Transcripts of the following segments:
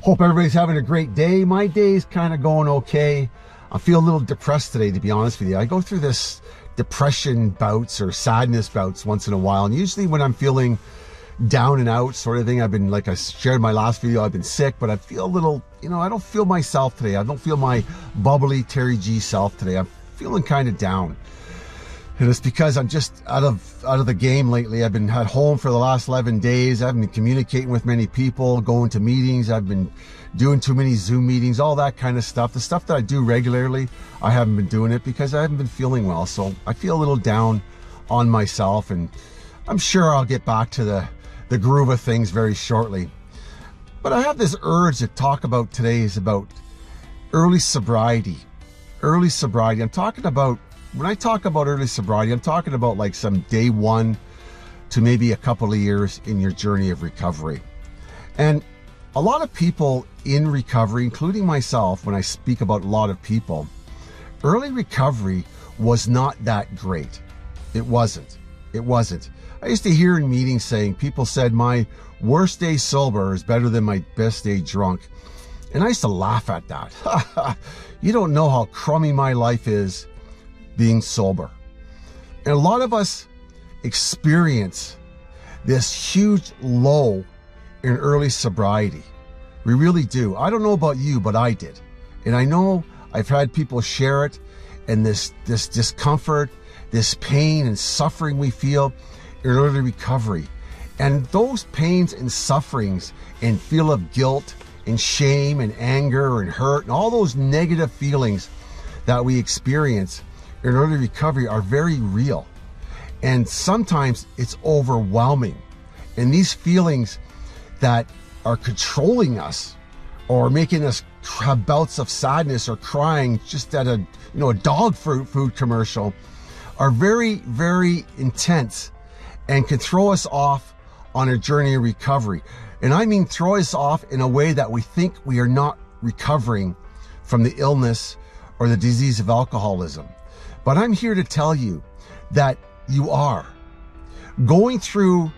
Hope everybody's having a great day. My day's kind of going okay. I feel a little depressed today, to be honest with you. I go through this depression bouts or sadness bouts once in a while, and usually when I'm feeling down and out sort of thing, I've been, like I shared in my last video, I've been sick, but I feel a little, I don't feel myself today. I don't feel my bubbly Terry G self today. I'm feeling kind of down. And it's because I'm just out of the game lately. I've been at home for the last 11 days. I haven't been communicating with many people, going to meetings. I've been doing too many Zoom meetings, all that kind of stuff. The stuff that I do regularly, I haven't been doing it because I haven't been feeling well. So I feel a little down on myself, and I'm sure I'll get back to the groove of things very shortly. But I have this urge to talk about today is about early sobriety. Early sobriety. I'm talking about, when I talk about early sobriety, I'm talking about like some day one to maybe a couple of years in your journey of recovery. And a lot of people in recovery, including myself, when I speak about a lot of people, early recovery was not that great. It wasn't. It wasn't. I used to hear in meetings saying, people said, my worst day sober is better than my best day drunk. And I used to laugh at that. You don't know how crummy my life is being sober. And a lot of us experience this huge low in early sobriety. We really do. I don't know about you, but I did. And I know I've had people share it, and this discomfort, this pain and suffering we feel in early recovery. And those pains and sufferings and feel of guilt and shame and anger and hurt and all those negative feelings that we experience in early recovery are very real. And sometimes it's overwhelming. And these feelings that are controlling us or making us have bouts of sadness or crying just at a dog food commercial are very, very intense and can throw us off on a journey of recovery. And I mean throw us off in a way that we think we are not recovering from the illness or the disease of alcoholism. But I'm here to tell you that you are. Going through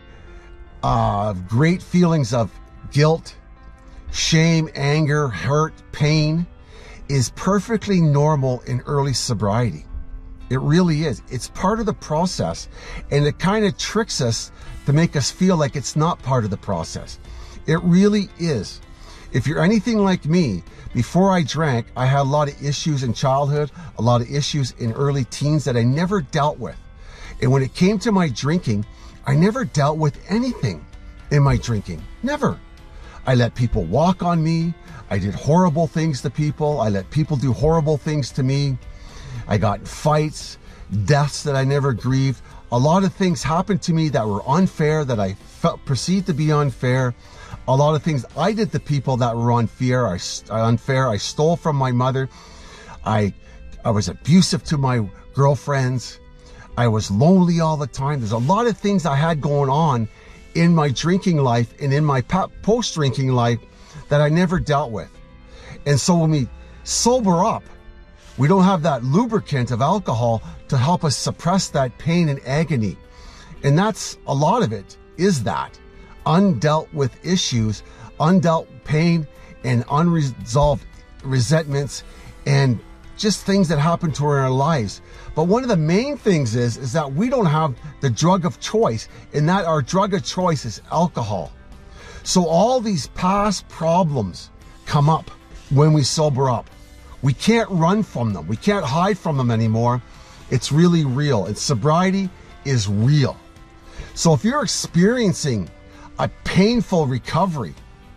great feelings of guilt, shame, anger, hurt, pain is perfectly normal in early sobriety. It really is. It's part of the process, and it kind of tricks us to make us feel like it's not part of the process. It really is. If you're anything like me, before I drank, I had a lot of issues in childhood, a lot of issues in early teens that I never dealt with. And when it came to my drinking, I never dealt with anything in my drinking. Never. I let people walk on me. I did horrible things to people. I let people do horrible things to me. I got in fights, deaths that I never grieved. A lot of things happened to me that were unfair, that I perceived to be unfair. A lot of things I did to people that were unfair. I stole from my mother. I was abusive to my girlfriends. I was lonely all the time. There's a lot of things I had going on in my drinking life and in my post-drinking life that I never dealt with. And so when we sober up, we don't have that lubricant of alcohol to help us suppress that pain and agony. And that's a lot of it, is that undealt with issues, undealt pain, and unresolved resentments, and just things that happen to our lives. But one of the main things is that we don't have the drug of choice, and that our drug of choice is alcohol. So all these past problems come up when we sober up. We can't run from them. We can't hide from them anymore. It's really real. And sobriety is real. So if you're experiencing a painful recovery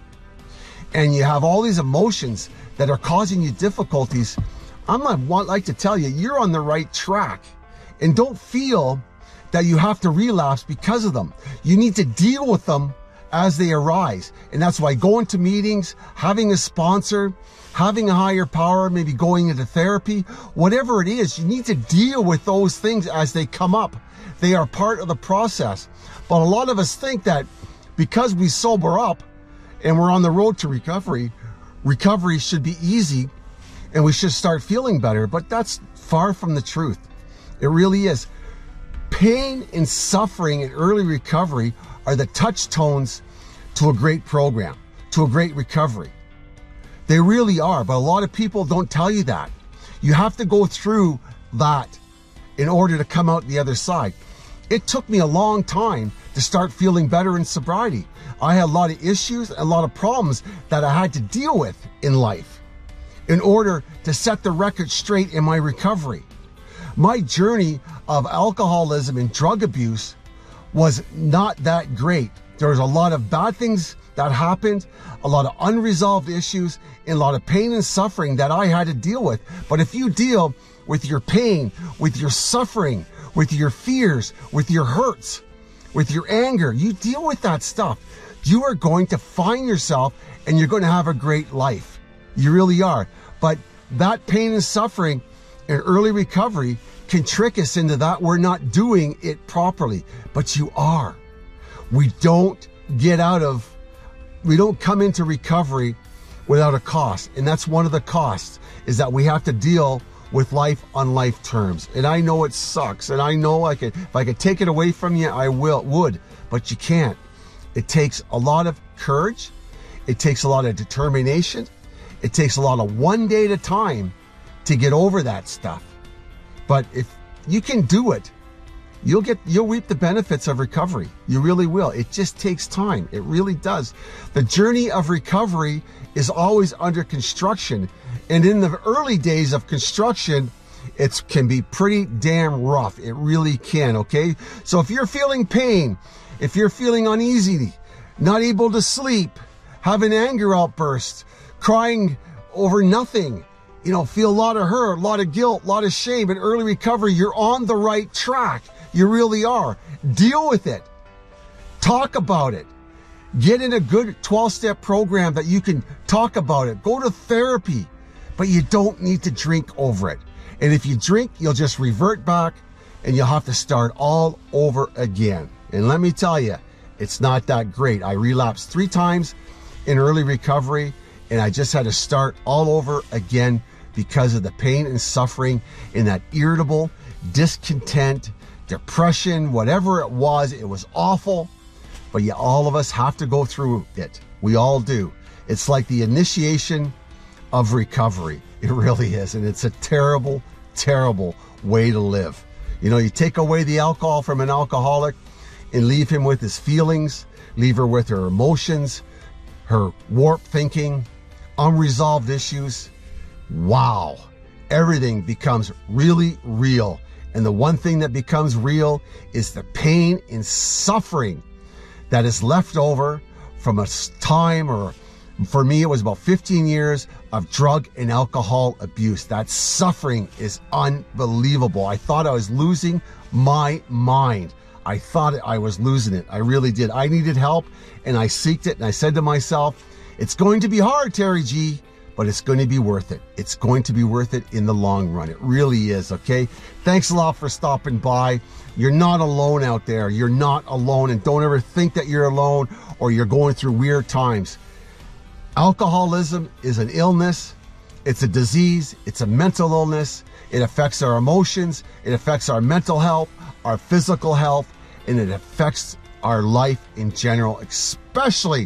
and you have all these emotions that are causing you difficulties, I might like to tell you, you're on the right track. And don't feel that you have to relapse because of them. You need to deal with them as they arise. And that's why going to meetings, having a sponsor, having a higher power, maybe going into therapy, whatever it is, you need to deal with those things as they come up. They are part of the process. But a lot of us think that because we sober up and we're on the road to recovery, recovery should be easy and we should start feeling better. But that's far from the truth. It really is. Pain and suffering and early recovery are the touchstones to a great program, to a great recovery. They really are, but a lot of people don't tell you that. You have to go through that in order to come out the other side. It took me a long time to start feeling better in sobriety. I had a lot of issues, a lot of problems that I had to deal with in life in order to set the record straight in my recovery. My journey of alcoholism and drug abuse was not that great. There was a lot of bad things that happened, a lot of unresolved issues, and a lot of pain and suffering that I had to deal with. But if you deal with your pain, with your suffering, with your fears, with your hurts, with your anger, you deal with that stuff, you are going to find yourself and you're going to have a great life. You really are. But that pain and suffering and early recovery can trick us into that we're not doing it properly, but you are. We don't come into recovery without a cost. And that's one of the costs, is that we have to deal with life on life terms. And I know it sucks. And I know if I could take it away from you, I would, but you can't. It takes a lot of courage. It takes a lot of determination. It takes a lot of one day at a time to get over that stuff. But if you can do it, you'll reap the benefits of recovery. You really will. It just takes time. It really does. The journey of recovery is always under construction. And in the early days of construction, it can be pretty damn rough. It really can, okay? So if you're feeling pain, if you're feeling uneasy, not able to sleep, having anger outbursts, crying over nothing, feel a lot of hurt, a lot of guilt, a lot of shame, in early recovery, you're on the right track. You really are. Deal with it. Talk about it. Get in a good 12-step program that you can talk about it. Go to therapy, but you don't need to drink over it. And if you drink, you'll just revert back and you'll have to start all over again. And let me tell you, it's not that great. I relapsed 3 times in early recovery, and I just had to start all over again because of the pain and suffering and that irritable, discontent, depression, whatever it was awful. But yeah, all of us have to go through it. We all do. It's like the initiation of recovery. It really is. And it's a terrible, terrible way to live. You take away the alcohol from an alcoholic and leave him with his feelings, leave her with her emotions, her warped thinking, unresolved issues. Wow. Everything becomes really real. And the one thing that becomes real is the pain and suffering that is left over from a time, or for me, it was about 15 years of drug and alcohol abuse. That suffering is unbelievable. I thought I was losing my mind. I thought I was losing it. I really did. I needed help, and I sought it, and I said to myself, it's going to be hard, Terry G, but it's going to be worth it. It's going to be worth it in the long run. It really is, okay? Thanks a lot for stopping by. You're not alone out there. You're not alone, and don't ever think that you're alone or you're going through weird times. Alcoholism is an illness. It's a disease. It's a mental illness. It affects our emotions. It affects our mental health, our physical health, and it affects our life in general, especially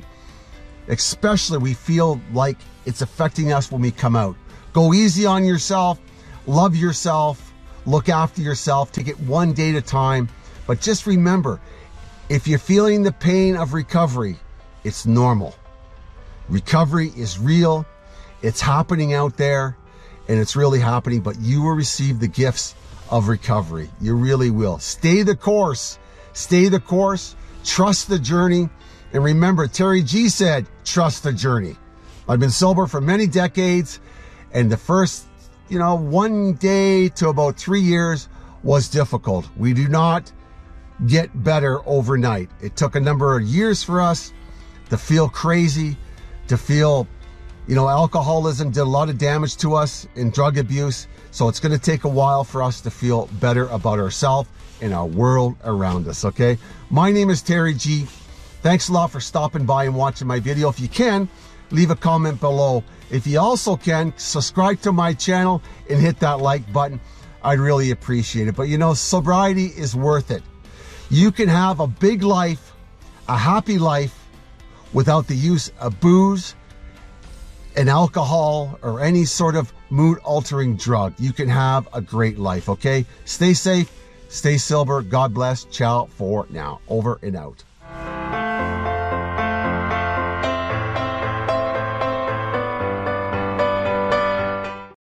we feel like it's affecting us when we come out. Go easy on yourself, love yourself, look after yourself, take it one day at a time. But just remember, if you're feeling the pain of recovery, it's normal. Recovery is real, it's happening out there, and it's really happening, but you will receive the gifts of recovery. You really will. Stay the course, trust the journey. And remember, Terry G said, trust the journey. I've been sober for many decades, and the first, 1 day to about 3 years was difficult. We do not get better overnight. It took a number of years for us to feel crazy, to feel, alcoholism did a lot of damage to us in drug abuse. So it's going to take a while for us to feel better about ourselves and our world around us, okay? My name is Terry G. Thanks a lot for stopping by and watching my video. If you can, leave a comment below. If you also can, subscribe to my channel and hit that like button. I'd really appreciate it. But sobriety is worth it. You can have a big life, a happy life, without the use of booze an alcohol or any sort of mood altering drug. You can have a great life, okay? Stay safe, stay sober. God bless. Ciao for now. Over and out.